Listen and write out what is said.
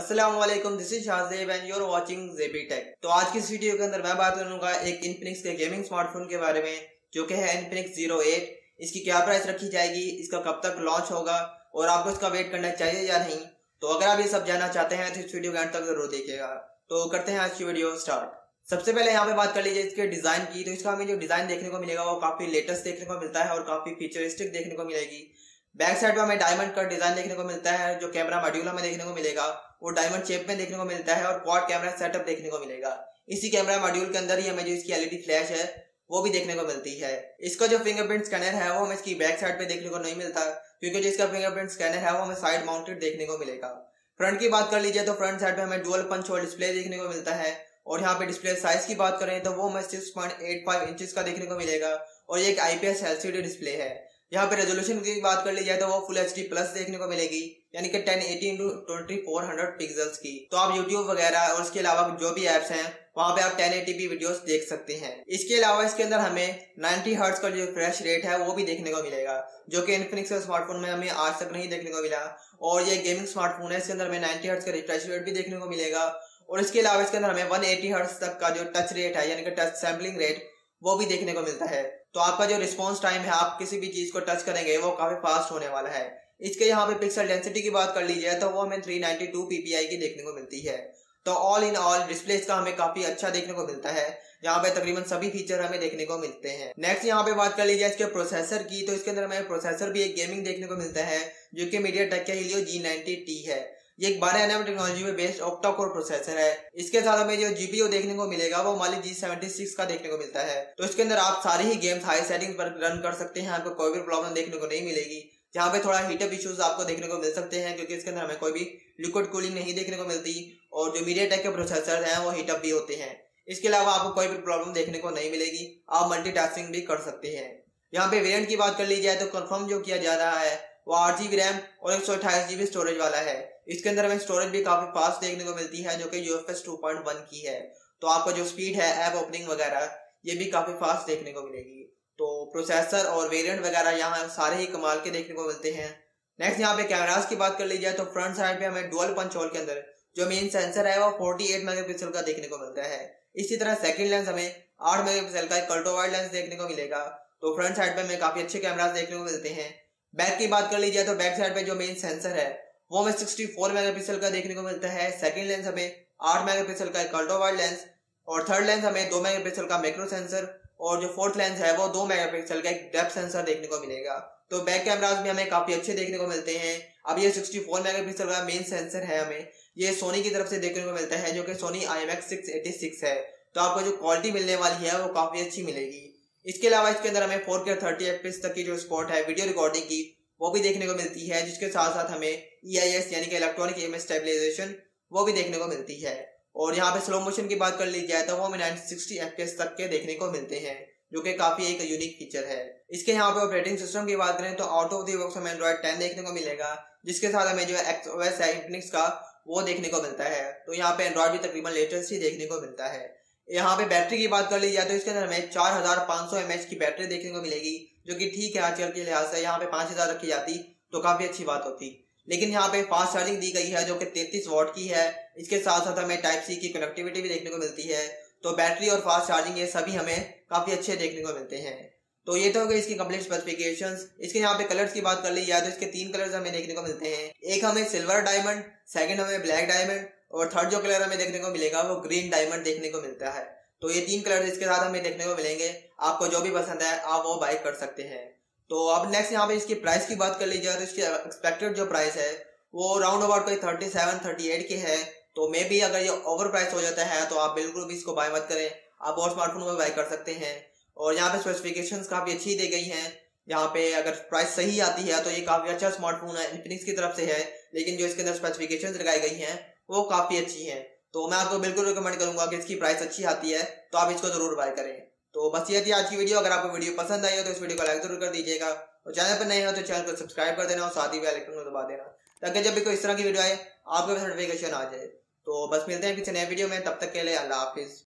अस्सलाम वालेकुम, this is Shahzeb and you are watching JB tech. तो आज की इस वीडियो के अंदर मैं बात करूंगा एक इनफिनिक्स के गेमिंग स्मार्टफोन के बारे में जो कि है इनफिनिक्स 08। इसकी क्या प्राइस रखी जाएगी, इसका कब तक लॉन्च होगा और आपको इसका वेट करना चाहिए या नहीं। तो अगर आप ये सब जानना चाहते हैं तो इस वीडियो के अंत तक जरूर देखिएगा। तो करते हैं आज की वीडियो स्टार्ट। सबसे पहले यहाँ पे बात कर लीजिए इसके डिजाइन की। तो इसका हमें जो डिजाइन देखने को मिलेगा वो काफी लेटेस्ट देखने को मिलता है और काफी फीचरिस्टिक देखने को मिलेगी। बैक साइड पर हमें डायमंड का डिजाइन देखने को मिलता है। जो कैमरा मॉड्यूल हमें देखने को मिलेगा वो डायमंड शेप में देखने को मिलता है और क्वाड कैमरा सेटअप देखने को मिलेगा। इसी कैमरा मॉड्यूल के अंदर ही हमें जो इसकी एलईडी फ्लैश है वो भी देखने को मिलती है। इसका जो फिंगरप्रिंट स्कैनर है वो हमें इसकी बैक साइड पे देखने को नहीं मिलता, क्योंकि जो इसका फिंगरप्रिंट स्कैनर है वो हमें साइड माउंटेड देखने को मिलेगा। फ्रंट की बात कर लीजिए तो फ्रंट साइड पे हमें डुअल पंच होल डिस्प्ले देखने को मिलता है और यहाँ पे डिस्प्ले साइज की बात करें तो वो हमें 6.85 इंचेस का देखने को मिलेगा और ये एक IPS LCD डिस्प्ले है। यहाँ पे रेजोल्यूशन की बात कर ली जाए तो वो फुल HD प्लस देखने को मिलेगी, यानी कि 1080x2400 पिक्सल्स की। तो आप YouTube वगैरह और इसके अलावा जो भी एप्स हैं वहाँ पे आप 1080p वीडियोस देख सकते हैं। इसके अलावा इसके अंदर हमें 90 हर्ट्ज का जो रिफ्रेश रेट है वो भी देखने को मिलेगा, जो कि इनफिनिक्स के स्मार्टफोन में हमें आज तक नहीं देखने को मिला। और ये गेमिंग स्मार्टफोन है, इसके अंदर हमें 90 हर्ट्ज का रिफ्रेश रेट भी देखने को मिलेगा और इसके अलावा इसके अंदर हमें 180 हर्ट्ज तक का जो टच रेट है यानी कि टच सैम्पलिंग रेट वो भी देखने को मिलता है। तो आपका जो रिस्पॉन्स टाइम है, आप किसी भी चीज को टच करेंगे वो काफी फास्ट होने वाला है। इसके यहाँ पे पिक्सल डेंसिटी की बात कर लीजिए तो वो हमें 392 ppi की देखने को मिलती है। तो ऑल इन ऑल डिस्प्ले इसका हमें काफी अच्छा देखने को मिलता है, यहाँ पे तकरीबन सभी फीचर हमें देखने को मिलते हैं। नेक्स्ट यहाँ पे बात कर लीजिए इसके प्रोसेसर की। तो इसके अंदर हमें प्रोसेसर भी एक गेमिंग देखने को मिलता है जो कि मीडियाटेक का Helio G90T है। ये एक 12nm टेक्नोलॉजी में बेस्ड ऑक्टा कोर प्रोसेसर है। इसके साथ हमें जो GPU देखने को मिलेगा वो Mali G76 का देखने को मिलता है। तो इसके अंदर आप सारे ही गेम्स हाई सेटिंग पर रन कर सकते हैं, आपको कोई भी प्रॉब्लम देखने को नहीं मिलेगी। जहाँ पे थोड़ा हीटअप इश्यूज आपको देखने को मिल सकते हैं, क्योंकि इसके अंदर हमें कोई भी लिक्विड कूलिंग नहीं देखने को मिलती और जो मीडियाटेक के प्रोसेसर हैं वो हीटअप भी होते हैं। इसके अलावा आपको कोई भी प्रॉब्लम देखने को नहीं मिलेगी, आप मल्टीटास्किंग भी कर सकते हैं। यहाँ पे वेरिएंट की बात कर ली जाए तो कंफर्म जो किया जा रहा है वो 8GB रैम और 128GB स्टोरेज वाला है। इसके अंदर हमें स्टोरेज भी काफी फास्ट देखने को मिलती है जो कि UFS 2.1 की है। तो आपका जो स्पीड है ऐप ओपनिंग वगैरह ये भी काफी फास्ट देखने को मिलेगी। तो प्रोसेसर और वेरिएंट वगैरह यहाँ सारे ही कमाल के देखने को मिलते हैं। नेक्स्ट यहाँ पे कैमरास की बात कर ली जाए तो फ्रंट साइड पे हमें डुअल पंच होल के अंदर जो मेन सेंसर है वो 48 मेगापिक्सल का देखने को मिलता है। इसी तरह सेकंड लेंस हमें 8 मेगापिक्सल का एक अल्ट्रा वाइड लेंस देखने को मिलेगा। तो फ्रंट साइड पे हमें काफी अच्छे कैमरास देखने को मिलते हैं। बैक की बात कर ली जाए तो बैक साइड पे जो मेन सेंसर है वो हमें 64 मेगापिक्सल का देखने को मिलता है। सेकंड लेंस हमें 8 मेगापिक्सल का एक अल्ट्रा वाइड लेंस और थर्ड लेंस हमें 2 मेगापिक्सल का मैक्रो सेंसर और जो फोर्थ लेंस है वो 2 मेगापिक्सल का एक डेप्थ सेंसर देखने को मिलेगा। तो बैक कैमरास भी हमें काफी अच्छे देखने को मिलते हैं। अब ये 64 मेगापिक्सल का मेन सेंसर है, हमें ये सोनी की तरफ से देखने को मिलता है जो कि सोनी IMX686 है। तो आपको जो क्वालिटी मिलने वाली है वो काफी अच्छी मिलेगी। इसके अलावा इसके अंदर हमें 4K 30fps तक की जो सपोर्ट है वीडियो रिकॉर्डिंग की वो भी देखने को मिलती है, जिसके साथ साथ हमें EIS यानी कि इलेक्ट्रॉनिक इमेज स्टेबलाइजेशन वो भी देखने को मिलती है। और यहाँ पे स्लो मोशन की बात कर ली जाए तो वो हमें 960 FPS तक के देखने को मिलते हैं, जो कि काफी एक यूनिक फीचर है। इसके यहाँ पे ऑपरेटिंग सिस्टम की बात करें तो आउट ऑफ द बॉक्स हमें Android 10 देखने को मिलेगा, जिसके साथ हमें जो XOS है इनफिनिक्स का वो देखने को मिलता है। तो यहाँ पे एंड्रॉइड भी तकरीबन लेटेस्ट ही देखने को मिलता है। यहाँ पे बैटरी की बात कर ली जाए तो इसके अंदर हमें 4500 mAh की बैटरी देखने को मिलेगी, जो कि ठीक है आजकल के लिहाज से। यहाँ पे 5000 रखी जाती तो काफी अच्छी बात होती, लेकिन यहाँ पे फास्ट चार्जिंग दी गई है जो कि 33 वॉट की है। इसके साथ साथ हमें Type-C की कनेक्टिविटी भी देखने को मिलती है। तो बैटरी और फास्ट चार्जिंग ये सभी हमें काफी अच्छे देखने को मिलते हैं। तो ये तो हो गई इसकी कंप्लीट स्पेसिफिकेशंस। इसके यहाँ पे कलर्स की बात कर ली जाए तो इसके 3 कलर्स हमें देखने को मिलते हैं। एक हमें सिल्वर डायमंड, सेकंड हमें ब्लैक डायमंड और थर्ड जो कलर हमें देखने को मिलेगा वो ग्रीन डायमंड देखने को मिलता है। तो ये 3 कलर इसके साथ हमें देखने को मिलेंगे। आपको जो भी पसंद है आप वो बाय कर सकते हैं। तो अब नेक्स्ट यहाँ पे इसकी प्राइस की बात कर ली जाए तो इसकी एक्सपेक्टेड जो प्राइस है वो राउंड अबाउट कोई 37-38 के है। तो मे भी अगर ये ओवर प्राइस हो जाता है तो आप बिल्कुल भी इसको बाय मत करें, आप और स्मार्टफोन को बाय कर सकते हैं। और यहाँ पे स्पेसिफिकेशंस काफी अच्छी दी गई हैं। यहाँ पे अगर प्राइस सही आती है तो ये काफी अच्छा स्मार्टफोन है, इनफिनिक्स की तरफ से है, लेकिन जो इसके अंदर स्पेसिफिकेशंस लगाई गई हैं वो काफी अच्छी हैं। तो मैं आपको बिल्कुल रिकमेंड करूंगा कि इसकी प्राइस अच्छी आती है तो आप इसको जरूर बाय करें। तो बस ये थी आज की वीडियो। अगर आपको वीडियो पसंद आई हो तो इस वीडियो को लाइक जरूर कर दीजिएगा और चैनल पर नए हो तो चैनल को सब्सक्राइब कर देना और साथ ही बेल आइकन को दबा देना, ताकि जब भी कोई इस तरह की वीडियो आए आपको नोटिफिकेशन आ जाए। तो बस मिलते हैं किसी नए वीडियो में, तब तक के लिए अल्लाह हाफिज।